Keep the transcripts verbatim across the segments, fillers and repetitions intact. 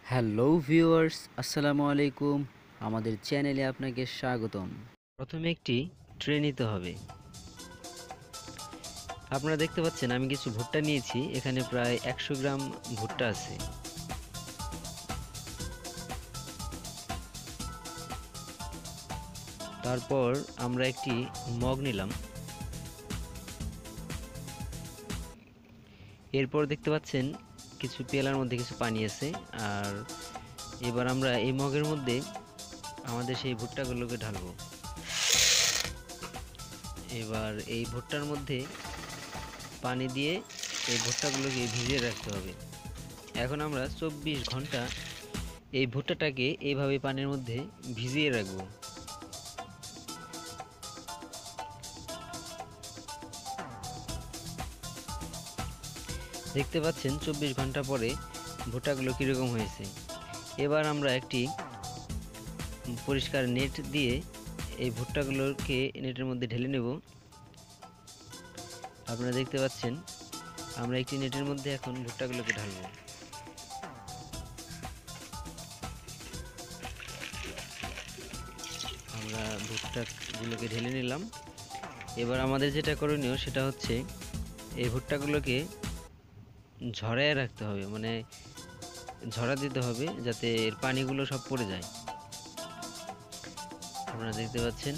Hello viewers, আসসালামু আলাইকুম। আমাদের চ্যানেলে আপনাকে স্বাগতম। প্রথমে একটি ট্রে নিতে হবে। আপনারা দেখতে পাচ্ছেন আমি কিছু ভুট্টা নিয়েছি, এখানে প্রায় একশো গ্রাম ভুট্টা আছে। তারপর আমরা একটি মগ নিলাম। এরপর দেখতে পাচ্ছেন কিছু পেলার মধ্যে কিছু পানি আছে। আর এবার আমরা এই মগের মধ্যে আমাদের সেই ভুট্টাগুলোকে ঢালবো। এবার এই ভুট্টার মধ্যে পানি দিয়ে এই ভুট্টাগুলোকে ভিজিয়ে রাখতে হবে। এখন আমরা চব্বিশ ঘন্টা এই ভুট্টাটাকে এইভাবে পানির মধ্যে ভিজিয়ে রাখবো। দেখতে পাচ্ছেন চব্বিশ ঘন্টা পরে ভুট্টাগুলো কীরকম হয়েছে। এবার আমরা একটি পরিষ্কার নেট দিয়ে এই ভুট্টাগুলোকে নেটের মধ্যে ঢেলে নেব। আপনারা দেখতে পাচ্ছেন আমরা একটি নেটের মধ্যে এখন ভুট্টাগুলোকে ঢালবো। আমরা ভুট্টাগুলোকে ঢেলে নিলাম। এবার আমাদের যেটা করণীয় সেটা হচ্ছে এই ভুট্টাগুলোকে ঝরায় রাখতে হবে, মানে ঝরা দিতে হবে যাতে এর পানিগুলো সব পড়ে যায়। আপনারা দেখতে পাচ্ছেন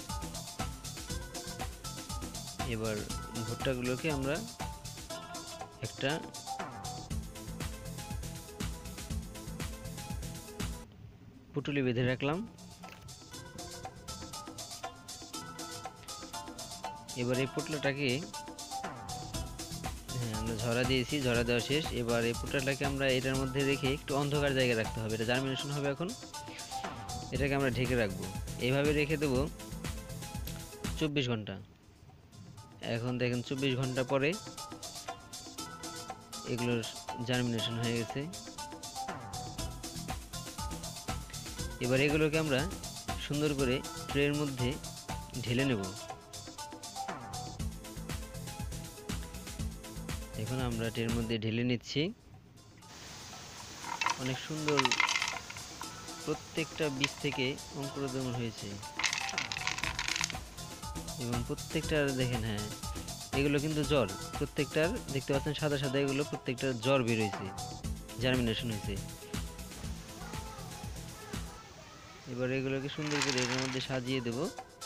এবার ভুট্টাগুলোকে আমরা একটা পুটুলি বেঁধে রাখলাম। এবার এই পুটলাটাকে হ্যাঁ আমরা ঝরা দিয়েছি, ঝরা দেওয়া শেষ। এবার এই পুটলাটাকে আমরা এটার মধ্যে রেখে একটু অন্ধকার জায়গায় রাখতে হবে, এটা জার্মিনেশন হবে। এখন এটাকে আমরা ঢেকে রাখবো, এইভাবে রেখে দেবো চব্বিশ ঘন্টা। এখন দেখেন চব্বিশ ঘন্টা পরে এগুলোর জার্মিনেশন হয়ে গেছে। এবার এগুলোকে আমরা সুন্দর করে ট্রের মধ্যে ঢেলে নেব। এখন আমরা ট্রের মধ্যে ঢেলে নিচ্ছি। অনেক সুন্দর, প্রত্যেকটা বীজ থেকে অঙ্কুরোদ্গম হয়েছে এবং প্রত্যেকটার দেখেন, হ্যাঁ এগুলো কিন্তু জ্বর, প্রত্যেকটার দেখতে পাচ্ছেন সাদা সাদা, এগুলো প্রত্যেকটার জ্বর বের হয়েছে, জার্মিনেশন হয়েছে। এবার এগুলোকে সুন্দর করে এর মধ্যে সাজিয়ে দেব।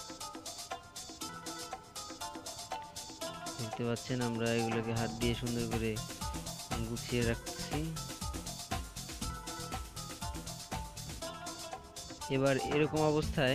দেখতে পাচ্ছেন আমরা এগুলোকে হাত দিয়ে সুন্দর করে গুছিয়ে রাখছি। এবার এরকম অবস্থায়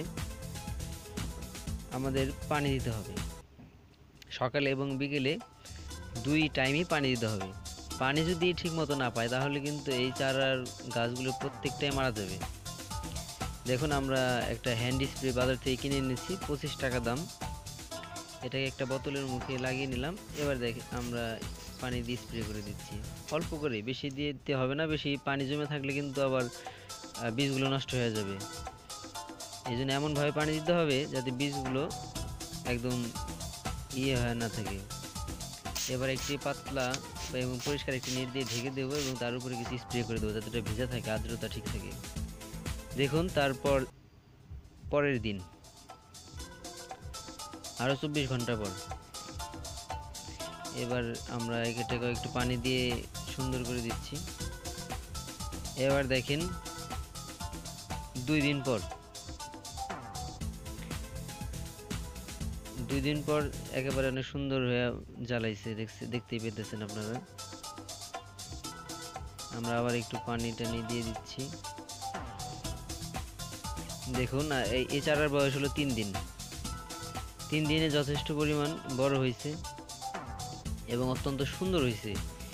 আমাদের পানি দিতে হবে, সকালে এবং বিকেলে দুই টাইমই পানি দিতে হবে। পানি যদি ঠিক মতো না পায় তাহলে কিন্তু এই চারার গাছগুলো প্রত্যেকটাই মারা যাবে। দেখুন আমরা একটা হ্যান্ড স্প্রে বাজার থেকে কিনে এনেছি, পঁচিশ টাকা দাম। এটাকে একটা বোতলের মুখে লাগিয়ে নিলাম। এবার দেখে আমরা পানি দিয়ে স্প্রে করে দিচ্ছি, অল্প করে, বেশি দিয়ে দিতে হবে না। বেশি পানি জমে থাকলে কিন্তু আবার বীজগুলো নষ্ট হয়ে যাবে। এই জন্য এমনভাবে পানি দিতে হবে যাতে বীজগুলো একদম ইয়ে হয় না থাকে। এবার একটি পাতলা এবং পরিষ্কার একটি নেট দিয়ে ঢেকে দেবো এবং তার উপরে কিছু স্প্রে করে দেবো যাতে এটা ভেজা থাকে, আর্দ্রতা ঠিক থাকে। দেখুন তারপর পরের দিন আরও চব্বিশ ঘন্টা পর এবার আমরা এটাকে একটু পানি দিয়ে সুন্দর করে দিচ্ছি। এবার দেখেন দুই দিন পর দুই দিন পর একেবারে অনেক সুন্দর হয়ে জ্বালাইছে, দেখছে দেখতেই পেতেছেন আপনারা। আমরা আবার একটু পানি টানি দিয়ে দিচ্ছি। দেখুন এই এই চারার বয়স হলো তিন দিন। তিন দিনে যথেষ্ট পরিমাণ বড় হয়েছে এবং অত্যন্ত সুন্দর হয়েছে।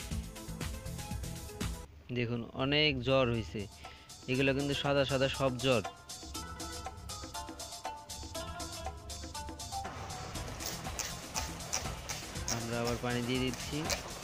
দেখুন অনেক জ্বর হয়েছে, এগুলো কিন্তু সাদা সাদা সব জ্বর। আমরা আবার পানি দিয়ে দিচ্ছি।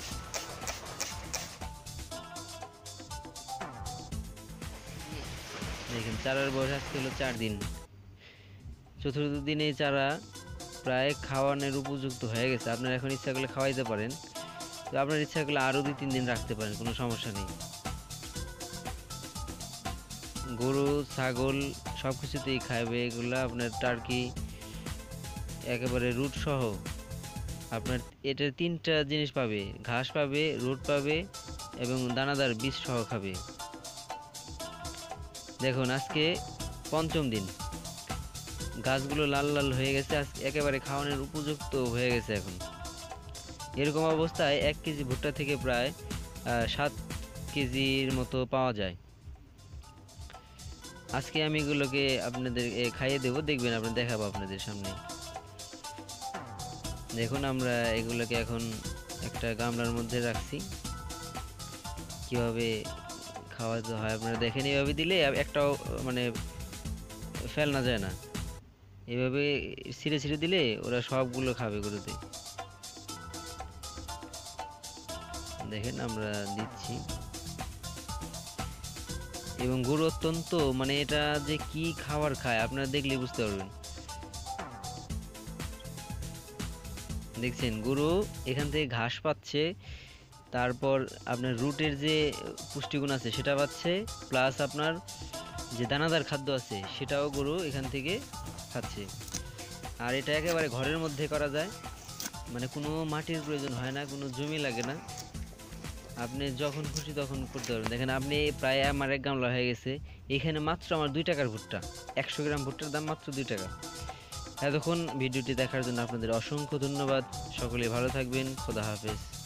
দেখেন চারার বয়স আজকে হলো চার দিন। চতুর্থ দিনে চারা প্রায় খাওয়ানোর উপযুক্ত হয়ে গেছে। আপনারা এখন ইচ্ছা করলে খাওয়াইতে পারেন, তো আপনার ইচ্ছা করলে আরও দুই তিন দিন রাখতে পারেন, কোনো সমস্যা নেই। গরু ছাগল সব কিছুতেই খাবে এগুলা। আপনার টার্কি একেবারে রুট সহ আপনার এটা তিনটা জিনিস পাবে, ঘাস পাবে, রুট পাবে এবং দানাদার বীজ সহ খাবে। দেখুন আজকে পঞ্চম দিন, গাছগুলো লাল লাল হয়ে গেছে, আজকে একেবারে খাওয়ানোর উপযুক্ত হয়ে গেছে। এখন এরকম অবস্থায় এক কেজি ভুট্টা থেকে প্রায় সাত কেজির মতো পাওয়া যায়। আজকে আমি এগুলোকে আপনাদের খাইয়ে দেবো, দেখবেন আপনি দেখাবো আপনাদের সামনে। দেখুন আমরা এগুলোকে এখন একটা গামলার মধ্যে রাখছি, কিভাবে খাওয়াতে হয় আপনারা দেখেন। এইভাবে দিলে একটাও মানে ফেলনা যায় না, এভাবে ছিঁড়ে ছিঁড়ে দিলে ওরা সবগুলো খাবে গরুতে। দেখেন আমরা দিচ্ছি, এবং গরু অত্যন্ত মানে এটা যে কি খাবার খায় আপনারা দেখলে বুঝতে পারবেন। দেখছেন গরু এখান থেকে ঘাস পাচ্ছে, তারপর আপনার রুটের যে পুষ্টিগুণ আছে সেটা পাচ্ছে, প্লাস আপনার যে দানাদার খাদ্য আছে সেটাও গরু এখান থেকে খাচ্ছে। আর এটা একেবারে ঘরের মধ্যে করা যায়, মানে কোনো মাটির প্রয়োজন হয় না, কোনো জমি লাগে না, আপনি যখন খুশি তখন করতে পারবেন। দেখেন আপনি প্রায় আমার এক গামলা হয়ে গেছে, এখানে মাত্র আমার দুই টাকার ভুট্টা, একশো গ্রাম ভুট্টার দাম মাত্র দুই টাকা। এতক্ষণ ভিডিওটি দেখার জন্য আপনাদের অসংখ্য ধন্যবাদ। সকলে ভালো থাকবেন, খোদা হাফেজ।